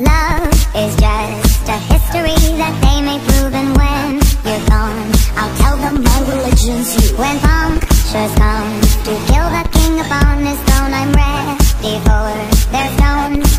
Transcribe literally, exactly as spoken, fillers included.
Love is just a history that they may prove, and when you're gone, I'll tell them my religion's you. When punctures come to kill the king upon his throne, I'm ready for their stones.